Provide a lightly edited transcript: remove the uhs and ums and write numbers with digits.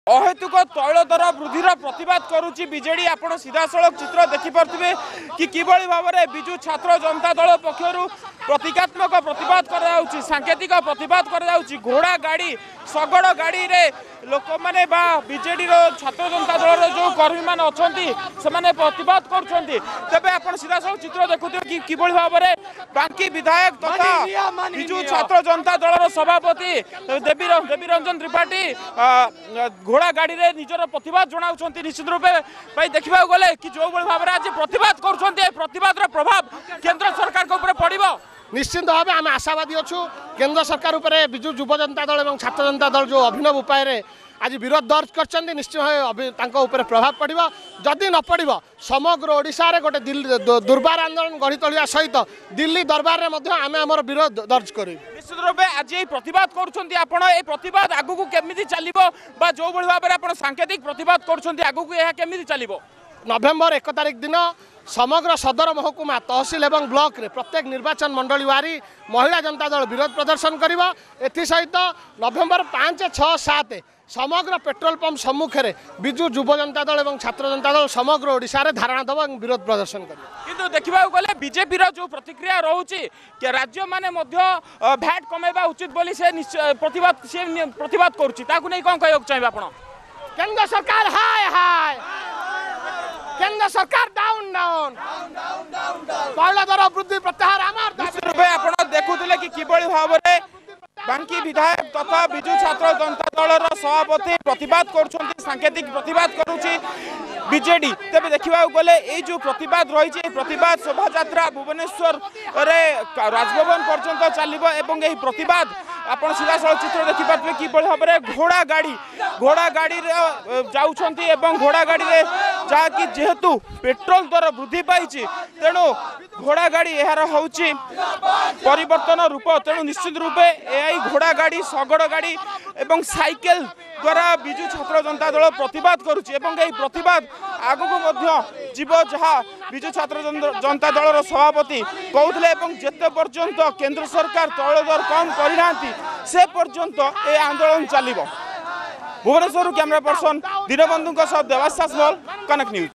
अहेतुक तैल दर वृद्धि प्रतिवाद करुच्ची बीजेडी। आपण सीधासलख चित्र देखिपे कि किभली भाव में विजु छात्र जनता दल पक्षर प्रतीकात्मक प्रतिवाद कर सांकेतिक प्रतिवाद कर घोड़ा गाड़ी शगड़ गाड़ी रे लोक मैंने बीजेडी छात्र जनता दल जो कर्मी मान अच्छा से प्रतिवाद कर सीधासल चित्र देखुए कि किभली भाव में बांकी विधायक तथा विजु छात्र जनता दल सभापति देवी रंजन त्रिपाठी घोड़ा गाड़ी रे निजर प्रतिवाद जनाऊँ निश्चित रूपे भाई देखा गले कि जो भाव में आज प्रतिवाद कर प्रभाव केंद्र सरकार के ऊपर पड़ो निश्चित भाव आम आशावादी अच्छु केंद्र सरकार उपरे विजु युव जनता दल और छात्र जनता दल जो अभिनव उपाय रे आज विरोध दर्ज कर निश्चित भाव प्रभाव पड़ो जदि न पड़ो समग्र ओडिशा रे गोटे दुर्बार आंदोलन गढ़ी तोलिया सहित दिल्ली दरबार में आम आमर विरोध दर्ज कर निश्चित रूपे आज ये प्रतिवाद कर आगू केमी चलो जो भाव में सांकेतिक प्रतिवाद कर चलो नवेम्बर 1 तारिख दिन समग्र सदर महकुमा तहसिल एवं ब्लॉक रे प्रत्येक निर्वाचन मंडली वारी महिला जनता दल विरोध प्रदर्शन करिबा। एथि सहित नवेम्बर 5, 6, 7 समग्र पेट्रोल पंप सम्मुखें विजु युव जनता दल और छात्र जनता दल समग्र ओडिशा रे धारणा दब और विरोध प्रदर्शन कर किंतु देखा गले बीजेपी जो प्रतिक्रिया रोचे कि राज्य माने भैट कमेबा उचित बोली से प्रतिवाद करुच्ची कौन कहना चाहिए आप केंद्र सरकार हाय हाय केंद्र सरकार डाउन डाउन तैल दर वृद्धि प्रत्याहार आमार निश्चित रूपे आप देखुले कि किभली भाव में बांकी विधायक तथा विजु छात्र जनता दल सभापति प्रतिवाद कर सांकेतिक प्रतिवाद करुच्ची बीजेडी। तेज देखा गले ये जो प्रतिवाद रही प्रतिवाद शोभा यात्रा भुवनेश्वर राजभवन पर्यंत चलो एवं यही प्रतिवाद आप सीधासल चित्र देखिपे कि भाव में घोड़ा गाड़ी जाऊँ घोड़ा गाड़ी जहाँकि जेहेतु पेट्रोल दर वृद्धि पाई तेणु घोड़ा गाड़ी यार हूँ परिवर्तन रूप तेणु निश्चित रूपे यही घोड़ा गाड़ी शगड़ गाड़ी एवं साइकेल द्वारा विजु छात्र जनता दल प्रतिवाद करुच्ची प्रतिवाद आगक जीव जहाँ विजु छात्र जनता दल सभापति कहते जिते पर्यंत केंद्र सरकार तैल दर कम करना से पर्यंत ये आंदोलन चलो। Bhubaneswar camera person Dinabandhu Debashish Mal Kanak news.